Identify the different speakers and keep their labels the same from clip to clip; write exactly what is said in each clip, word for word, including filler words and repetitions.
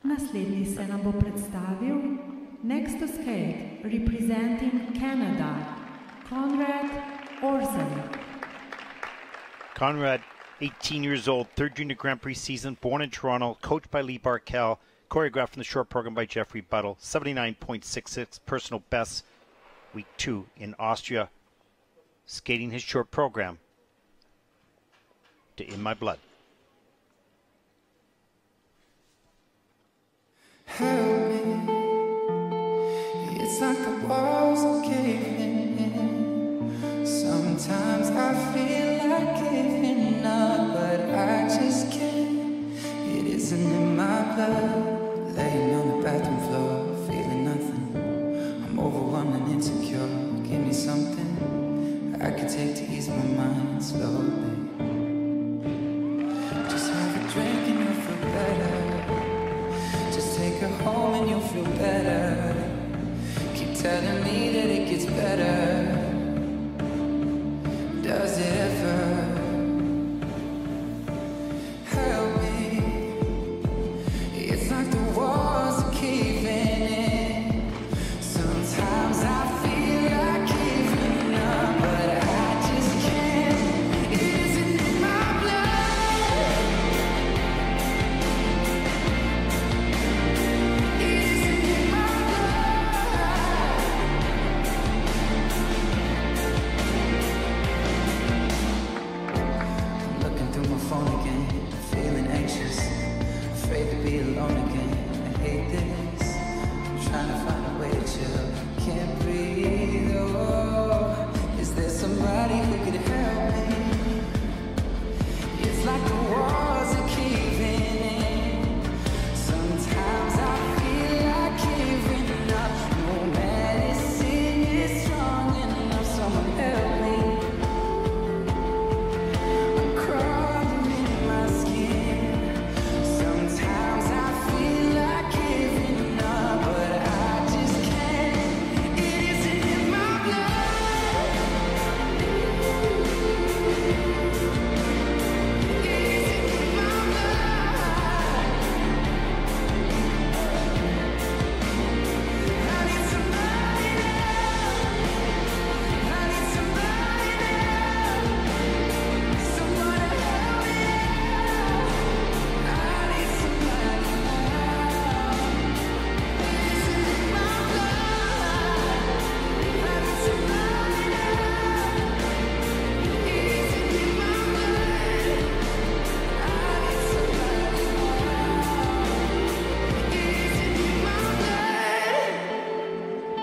Speaker 1: Naslednji se nam bo predstavil Next to Skate, representing Canada, Conrad Orzen.
Speaker 2: Conrad, eighteen years old, third Junior Grand Prix season, born in Toronto, coached by Lee Barkell, choreographed in the short program by Jeffrey Buttle, seventy-nine point six six personal best, week two in Austria, skating his short program to In My Blood.
Speaker 3: Help me. It's like the walls are caving in. Sometimes I feel like giving up, but I just can't. It isn't in my blood. Laying on the bathroom floor, feeling nothing. I'm overwhelmed and insecure. Give me something I could take to ease my mind slowly. Just have a drink and you'll feel better. Just take her home and you'll feel better. Keep telling me that it gets better. Does it ever? Help me. It's like the walls are caving in. Sometimes I feel like giving up, but I just can't. It isn't in my blood. It isn't in my blood. I'm looking through my phone again, feeling anxious, afraid to be alone again. I hate this. I'm trying to find a way to chill. Can't breathe. Oh, is there somebody who could help me? It's like the walls are caving in. Sometimes I feel like giving up. No medicine is strong enough. Someone help me. I'm crawling in my skin. Sometimes I feel like giving up, but I just can't. It isn't in my blood. It isn't in my blood. I need somebody now. I need somebody now. Someone to help me out. I need somebody now. It isn't in my blood. I need somebody now. It isn't in my blood. I need somebody now. It isn't in my blood.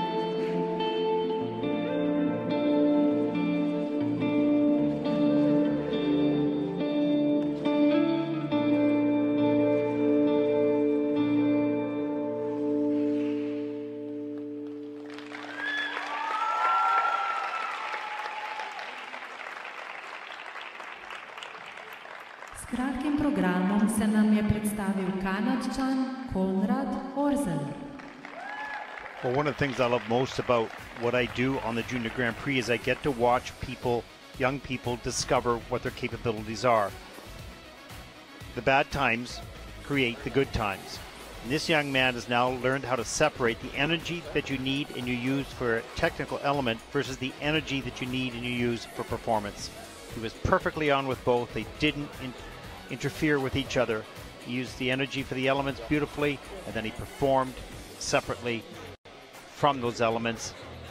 Speaker 1: S kratkim programom se nam je predstavil Kanadčan Conrad Orzen.
Speaker 2: Well, one of the things I love most about what I do on the Junior Grand Prix is I get to watch people, young people, discover what their capabilities are. The bad times create the good times. And this young man has now learned how to separate the energy that you need and you use for a technical element versus the energy that you need and you use for performance. He was perfectly on with both. They didn't in interfere with each other. He used the energy for the elements beautifully, and then he performed separately from those elements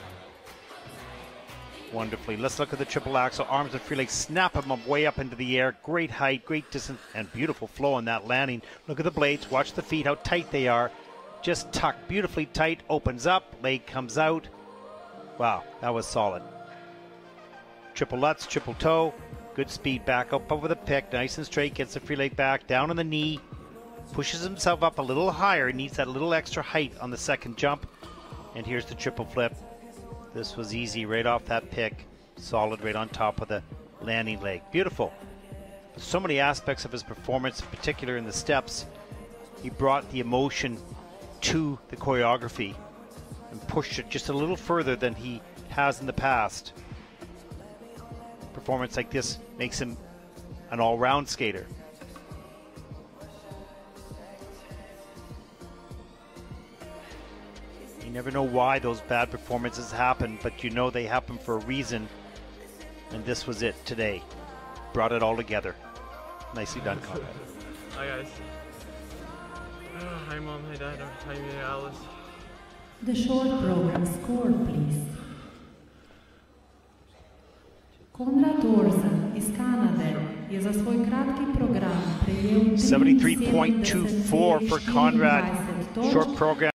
Speaker 2: wonderfully. Let's look at the triple axel. Arms and free legs, snap them up way up into the air. Great height, great distance, and beautiful flow on that landing. Look at the blades. Watch the feet, how tight they are. Just tucked beautifully tight. Opens up, leg comes out. Wow, that was solid. Triple Lutz, triple toe. Good speed back up over the pick. Nice and straight. Gets the free leg back. Down on the knee. Pushes himself up a little higher. Needs that little extra height on the second jump. And here's the triple flip. This was easy right off that pick. Solid right on top of the landing leg. Beautiful. So many aspects of his performance, in particular in the steps. He brought the emotion to the choreography and pushed it just a little further than he has in the past. Performance like this makes him an all-round skater. never know why those bad performances happen, but you know they happen for a reason. And this was it today. Brought it all together. Nicely done, Conrad.
Speaker 4: Hi guys. Oh, hi mom, hi dad, hi me, Alice.
Speaker 1: The short program score, please. Konrad Orza iz Kanade je za svoj kratki program prejel
Speaker 2: seventy-three point two four for Conrad. Short program.